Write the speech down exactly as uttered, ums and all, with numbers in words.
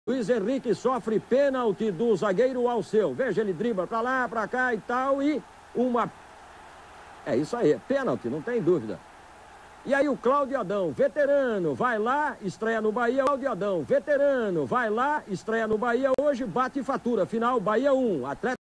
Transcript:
Luiz Henrique sofre pênalti do zagueiro Alceu. Veja, ele dribla pra lá, pra cá e tal, e uma... É isso aí, pênalti, não tem dúvida. E aí o Cláudio Adão, veterano, vai lá, estreia no Bahia. Cláudio Adão, veterano, vai lá, estreia no Bahia. Hoje bate fatura, final Bahia um, Atlético